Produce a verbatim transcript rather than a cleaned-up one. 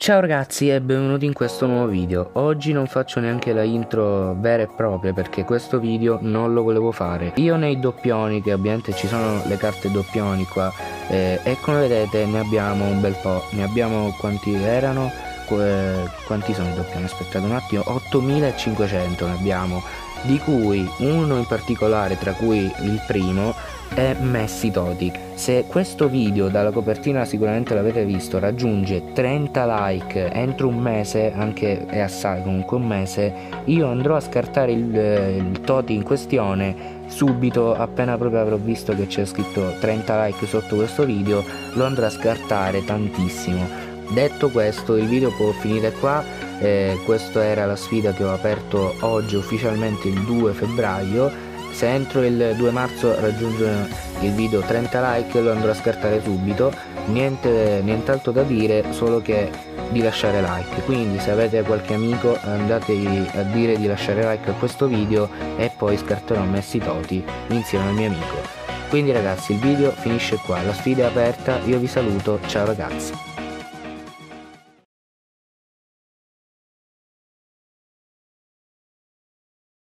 Ciao ragazzi e benvenuti in questo nuovo video. Oggi non faccio neanche la intro vera e propria perché questo video non lo volevo fare. Io nei doppioni, che ovviamente ci sono le carte doppioni qua, eh, e come vedete ne abbiamo un bel po'. Ne abbiamo, quanti erano? Eh, quanti sono i doppioni? Aspettate un attimo, ottomilacinquecento ne abbiamo, di cui uno in particolare, tra cui il primo è Messi Toti. Se questo video, dalla copertina sicuramente l'avete visto, raggiunge trenta like entro un mese, anche è assai comunque un mese, io andrò a scartare il, il Toti in questione subito. Appena proprio avrò visto che c'è scritto trenta like sotto questo video, lo andrò a scartare tantissimo. Detto questo, il video può finire qua. Eh, questa era la sfida che ho aperto oggi, ufficialmente il due febbraio. Se entro il due marzo raggiunge il video trenta like, lo andrò a scartare subito. Niente, nient'altro da dire, solo che di lasciare like. Quindi se avete qualche amico, andatevi a dire di lasciare like a questo video e poi scarterò Messi Toti insieme al mio amico. Quindi ragazzi, il video finisce qua, la sfida è aperta, io vi saluto, ciao ragazzi.